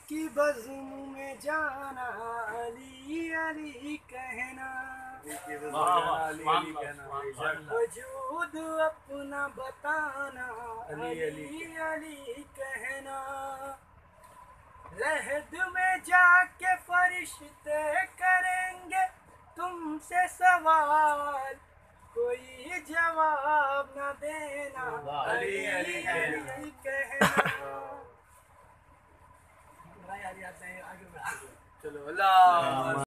की बज़्म में जाना, अली अली कहना, वजूद अपना बताना, अली अली कहना। रहद में जाके फरिश्ते करेंगे तुमसे सवाल, कोई जवाब न देना, अली अली अली कहना। चलो अल्लाह।